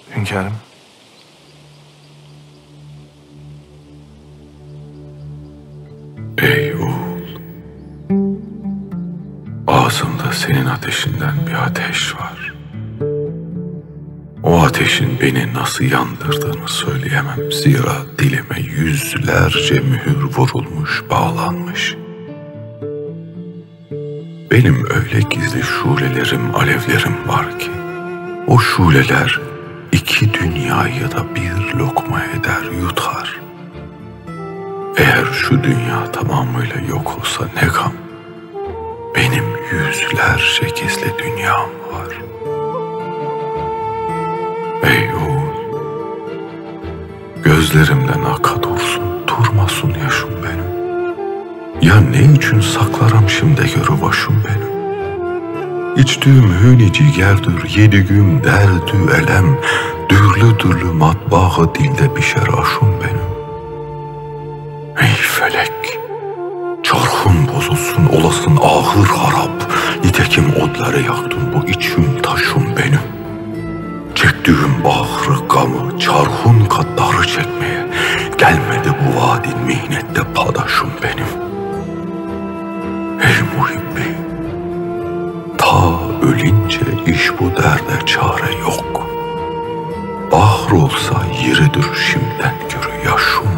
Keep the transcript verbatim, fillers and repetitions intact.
Hünkârım. Ey oğul, ağzımda senin ateşinden bir ateş var. O ateşin beni nasıl yandırdığını söyleyemem. Zira dilime yüzlerce mühür vurulmuş, bağlanmış. Benim öyle gizli şulelerim, alevlerim var ki, o şuleler iki dünyayı da bir lokma eder, yutar. Eğer şu dünya tamamıyla yok olsa ne gam, benim yüzlerce gizli dünyam var. Ey oğul, gözlerimden aka dursun, durmasın yaşım benim. Ya ne için saklarım şimdi görü başım benim? İçtüğüm hüni gerdir, yedigüm derdü elem, dürlü dürlü matbağı dilde pişer aşım benim. Ey felek, çarhın bozulsun olasın ahır harap, nitekim odları yaktın bu içim taşım benim. Çektiğim bahrı gamı çarhun kaddarı çekmeye, gelmedi bu vadin mihnette padaşım benim. Ey Muhibbi, ta ölünce iş bu derde çare yok. Bahr olsa yeridir şimdiden görü yaşım